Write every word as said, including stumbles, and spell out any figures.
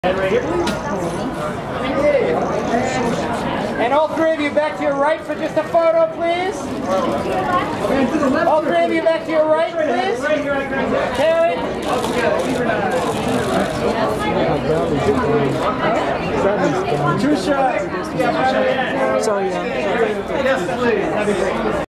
And all three of you back to your right for just a photo, please. All three of you back to your right, please. Carey. Two shots. Sorry, yeah.